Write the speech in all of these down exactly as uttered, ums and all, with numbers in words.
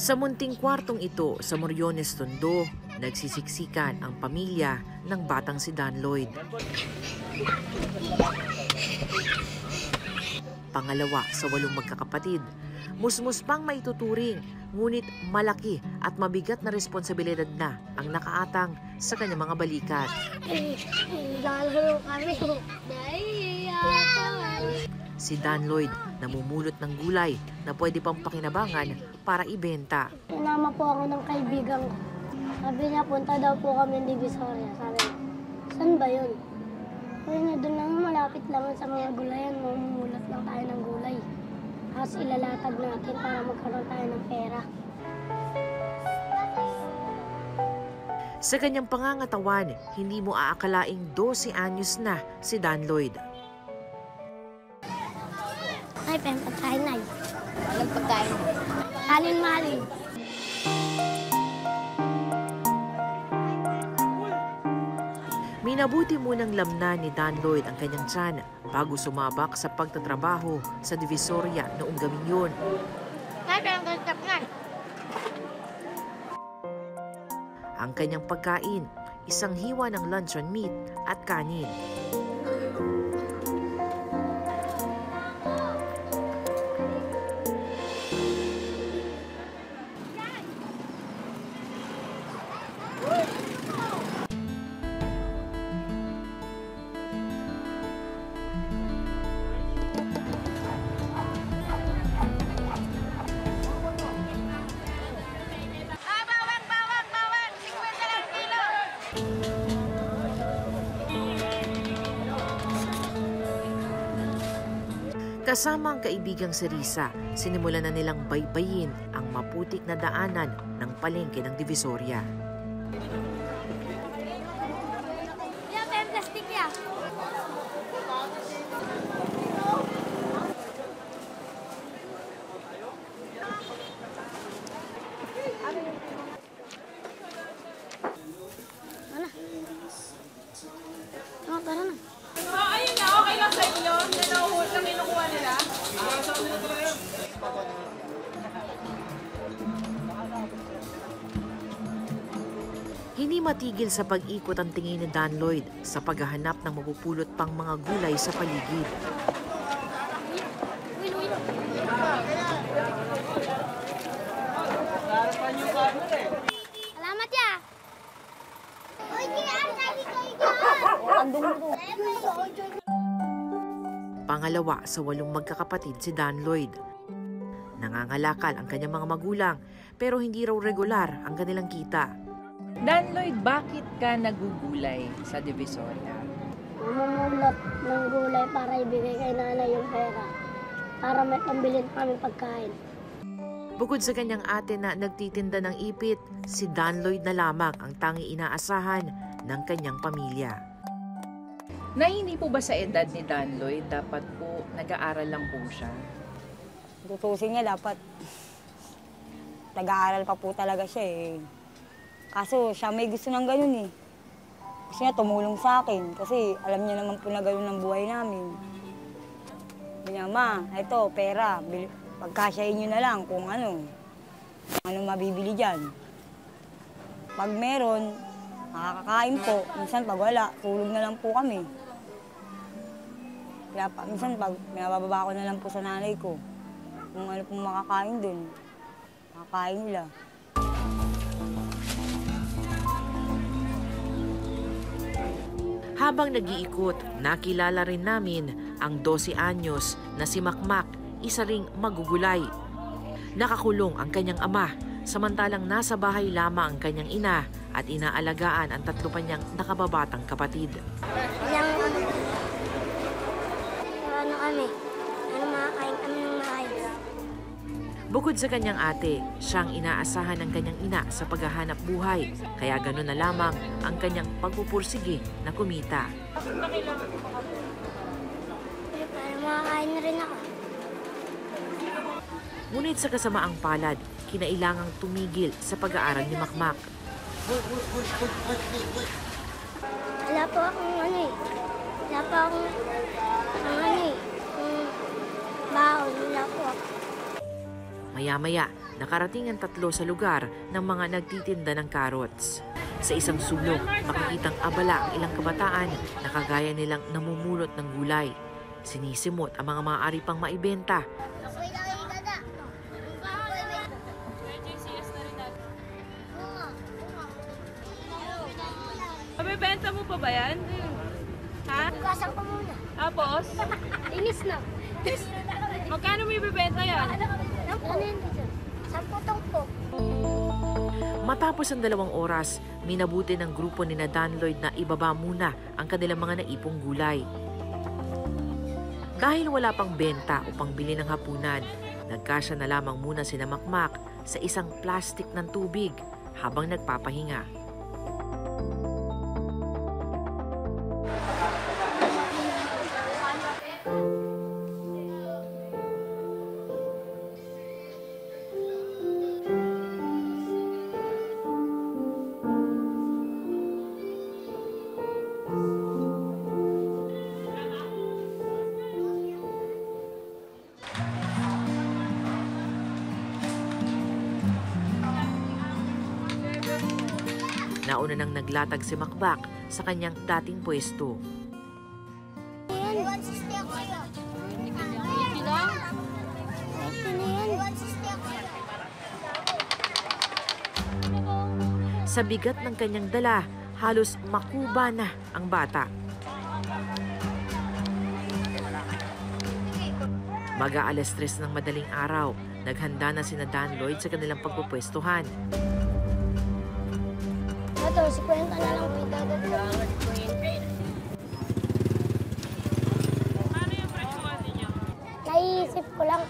Sa munting kwartong ito sa Moriones, Tondo, nagsisiksikan ang pamilya ng batang si Dan Lloyd. Pangalawa sa walong magkakapatid, musmus pang maituturing, ngunit malaki at mabigat na responsibilidad na ang nakaatang sa kanyang mga balikat. Lalaro kami. Si Dan Lloyd namumulot ng gulay na pwede pang pakinabangan para ibenta. Sinama po ako ng kaibigan ko. Sabi niya, punta daw po kami ng Divisoria. Sabi niya, saan ba yun? Sabi niya, doon lang malapit lang sa mga gulayan. Mamumulot lang tayo ng gulay. Tapos ilalatag natin para magkaroon tayo ng pera. Sa kanyang pangangatawan, hindi mo aakalaing dose anyos na si Dan Lloyd. Ay, pen, pagkain na. Anong pagkain? Halin-malin. Minabuti munang lamnan ni Dan Lloyd ang kanyang tiyan bago sumabak sa pagtatrabaho sa Divisoria noong gabing yun. Ay, pen, gantap nga. Ang kanyang pagkain, isang hiwa ng luncheon meat at kanin. Kasama ang kaibigang si Risa, sinimulan na nilang baybayin ang maputik na daanan ng palengke ng Divisoria. Yeah, pen, plastic ya. Ano? Oh, tara na. Oh, ayun na, okay lang sa inyo. Hindi na uhul na kinukuha nila. Hindi matigil sa pag-ikot ang tingin ni Dan Lloyd sa paghahanap ng mapupulot pang mga gulay sa paligid. Salamat ya. Pangalawa sa walong magkakapatid si Dan Lloyd. Nangangalakal ang kanyang mga magulang pero hindi raw regular ang kanilang kita. Dan Lloyd, bakit ka nagugulay sa Divisoria? Mamumulot ng gulay para ibigay kay nanay yung pera. Para may pambilin kami pagkain. Bukod sa kanyang ate na nagtitinda ng ipit, si Dan Lloyd na lamang ang tanging inaasahan ng kanyang pamilya. Na hindi po ba sa edad ni Dan Lloyd, dapat po nag-aaral lang po siya? Tutusin niya, dapat nag-aaral pa po talaga siya eh. Kaso siya may gusto ng ganun eh. Kasi niya tumulong sa akin kasi alam niya naman po na ganun ang buhay namin. Sabi niya, ma, ito, pera. Pagkasyahin niyo na lang kung ano, kung ano mabibili dyan. Pag meron, makakakain po. Minsan pag wala, tulog na lang po kami. Kaya pa, minsan pag pinabababa ko na lang po sa nanay ko, kung ano pong makakain dun, makakain nila. Habang nag-iikot, nakilala rin namin ang dose anyos na si Makmak, isa ring magugulay. Nakakulong ang kanyang ama, samantalang nasa bahay lamang ang kanyang ina at inaalagaan ang tatlo pa niyang nakababatang kapatid. Yang ano kami, ano makakain kami ng maayos. Bukod sa kanyang ate, siyang inaasahan ng kanyang ina sa paghahanap buhay, kaya gano'n na lamang ang kanyang pagpupursige na kumita. Eh, para makakain na rin ako. Ngunit sa kasamaang palad, kinailangang tumigil sa pag-aaral ni Makmak. Wala po akong ano eh. Wala po akong ang ano eh. Yung baon, wala po ako. Maya-maya, nakarating ang tatlo sa lugar ng mga nagtitinda ng carrots. Sa isang sulok, makikitang abala ang ilang kabataan na kagaya nilang namumulot ng gulay. Sinisimot ang mga maaari pang maibenta. Mabibenta mo pa ba yan? Ha? Bukasan ko muna. Tapos, Inis na. magkano mo ibibenta yan? Ano yun dito? Samputong po. Matapos ang dalawang oras, minabuti ng grupo ni na Dan Lloyd na ibaba muna ang kanilang mga naipong gulay. Dahil wala pang benta o pangbili ng hapunan, nagkasya na lamang muna sina Makmak sa isang plastik ng tubig habang nagpapahinga. Nauna nang naglatag si Makmak sa kanyang dating pwesto. Sa bigat ng kanyang dala, halos makuba na ang bata. Mag-aalas tres ng madaling araw, naghanda na sina Dan Lloyd sa kanilang pagpupwestuhan. Ito, si Kwenta na lang po idadagdag. Ano yung presyohan ninyo? Naiisip ko lang.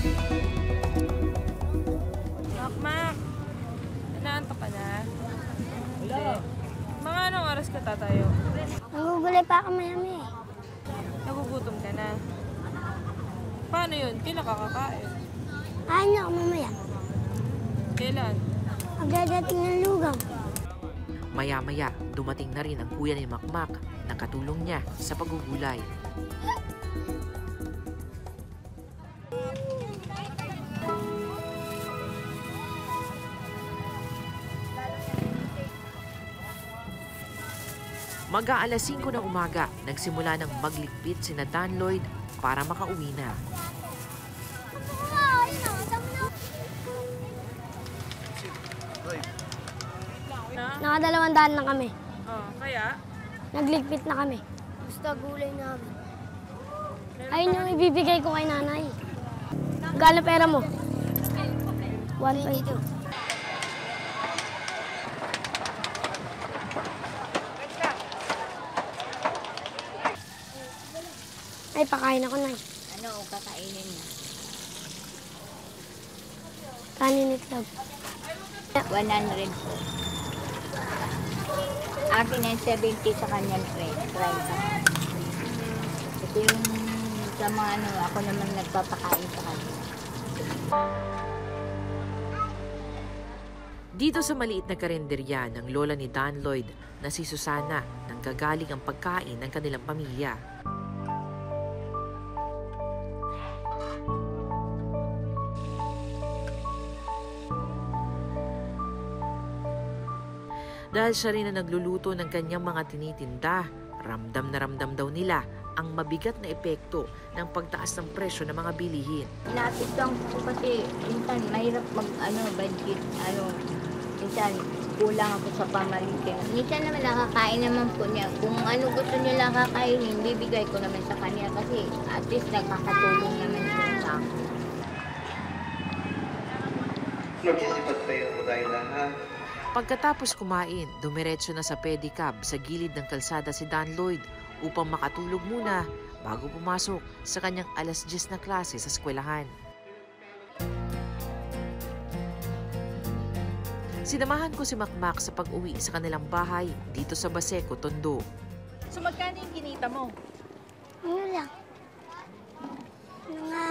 Makmak, inaantok ka na? Wala. Mga anong oras ka tatayo? Nangugulay pa ako mayami eh. Nagugutom ka na. Paano yun? Kailan ka kakain? Kain na ako mamaya. Kailan? Magdadating ng lugaw. Maya-maya, dumating na rin ang kuya ni Makmak na katulong niya sa paggugulay. Mag-aalas singko ng umaga, nagsimula ng magligpit sina Dan Lloyd para makauwi na. Na? Nakadalawang daan na kami. Oh, kaya? Nagligpit na kami. Gusto gulay namin. Ayun yung ibibigay ko kay nanay. Gala pera mo? one point two. Ay, pakain ako na. Ano kakainin mo? Kanin itlog. one hundred po. Akin ay seventy sa kanyang friend. Ito yung sa mga ano, ako naman nagpapakain sa kanya. Dito sa maliit na karinderya ng lola ni Dan Lloyd na si Susana nang gagaling ang pagkain ng kanilang pamilya. Dahil siya rin na nagluluto ng kanyang mga tinitinda, ramdam na ramdam daw nila ang mabigat na epekto ng pagtaas ng presyo ng mga bilihin. Lapit lang po kasi minsan mahirap mag ano, budget, ano, minsan kulang ako sa pamalitin. Minsan naman nakakain naman po niya. Kung ano gusto niya lang kakainin, bibigay ko naman sa kanya kasi at least nagkakatulong naman siya sa akin. Magsisipat kayo po tayo lahat. Pagkatapos kumain, dumiretso na sa pedicab sa gilid ng kalsada si Dan Lloyd upang makatulog muna bago pumasok sa kanyang alas diyes na klase sa eskwelahan. Sinamahan ko si Makmak sa pag-uwi sa kanilang bahay dito sa Baseco, Tondo. So magkano yung kinita mo? Ano lang? Mga...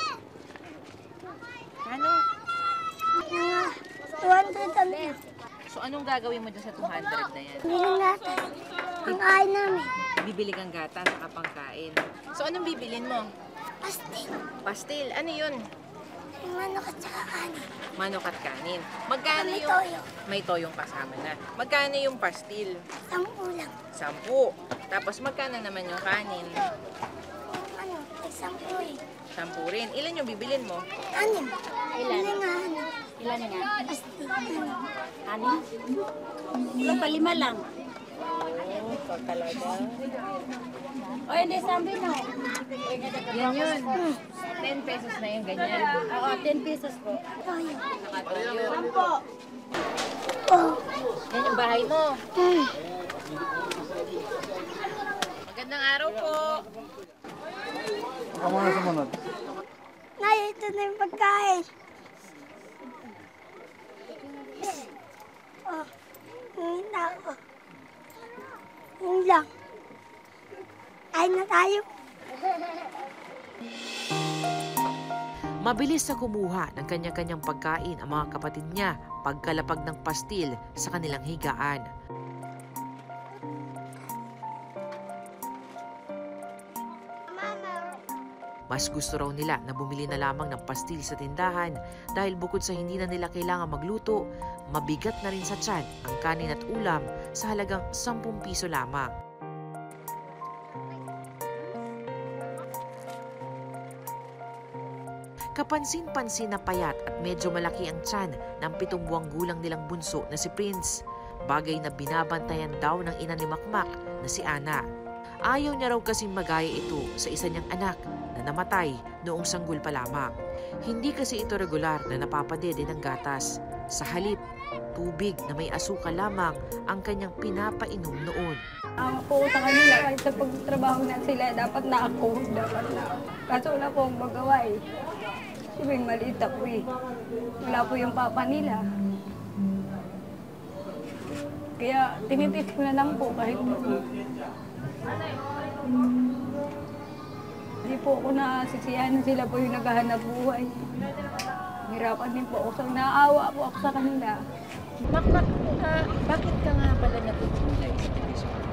Ano? Mga... two hundred kami. So anong gagawin mo dyan sa two hundred na yan? Hindi lang natin. Ang kain namin. Bibili kang gata sa pangkain. So anong bibilin mo? Pastil. Pastil. Ano yun? May manok at saka kanin. Manok at kanin. Magkano May yung... toyo. May toyong kasama na. Magkano yung pastil? Sampu lang. Sampu. Tapos magkano naman yung kanin? Yung ano, ay sampu eh. Sampu rin. Ilan yung bibilin mo? Anim. Ilan? Ilan nga ano? Ilan nga? Basta ano. Ano? Wala pa, lima lang. Oh, talaga. O, hindi, sabi no. Yan yun. ten pesos na yung ganyan. Oo, ten pesos po. Toyo. Nakatoyo. Sampo. Oh. Yan yung bahay mo. Mm. Magandang araw po. Ako muna sumunod. Nay, ito na yung pagkain. Oh, hindi na ako. Yun lang. Kain na tayo. Mabilis na kumuha ng kanya-kanyang pagkain ang mga kapatid niya pagkalapag ng pastil sa kanilang higaan. Mas gusto raw nila na bumili na lamang ng pastil sa tindahan dahil bukod sa hindi na nila kailangan magluto, mabigat na rin sa tiyan ang kanin at ulam sa halagang sampung piso lamang. Kapansin-pansin na payat at medyo malaki ang tiyan ng pitong buwang gulang nilang bunso na si Prince, bagay na binabantayan daw ng ina ni Makmak na si Ana. Ayaw niya raw kasing magaya ito sa isa niyang anak na namatay noong sanggol pa lamang. Hindi kasi ito regular na napapadede ng gatas. Sa halip, tubig na may asukal lamang ang kanyang pinapainom noon. Ang po sa kanila, kahit sa pagtrabaho na sila, dapat na ako, dapat na ako. Kaso wala po akong magawa eh. Sabi, maliit ako eh. Wala po yung papa nila. Kaya tinitis ko na lang po kahit hindi po ako nasisiyahan, sila po yung naghahanap buhay. Hirapan din po ako, so naawa po ako sa kanila. Makmak, uh, bakit ka nga pala natutulay sa Pilipinas?